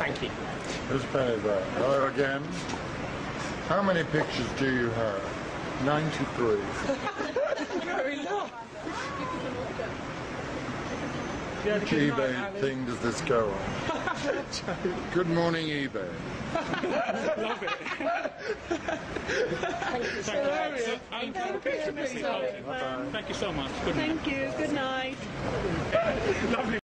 Thank you. This penny there. Hello again. How many pictures do you have? 93. Very long. Which eBay thing does this go on? Good morning, eBay. Love it. Thank you so much. Thank you so much. Good night. Thank you. Good night. Lovely.